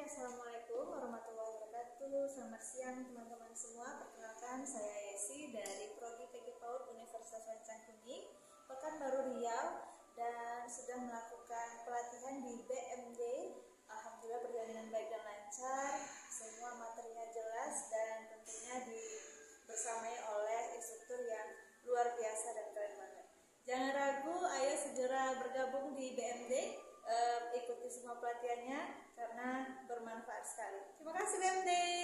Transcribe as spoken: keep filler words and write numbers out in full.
Assalamualaikum warahmatullahi wabarakatuh. Selamat siang teman-teman semua. Perkenalkan, saya Yesi dari Prodi P G PAUD Universitas Wancang Kuning, Pekanbaru Riau, dan sudah melakukan pelatihan di B M D. Alhamdulillah berjalan dengan baik dan lancar. Semua materinya jelas dan tentunya dibersamai oleh instruktur yang luar biasa dan keren banget. Jangan ragu, ayo segera bergabung di B M D. Uh, ikuti semua pelatihannya karena bermanfaat sekali. Terima kasih B M D.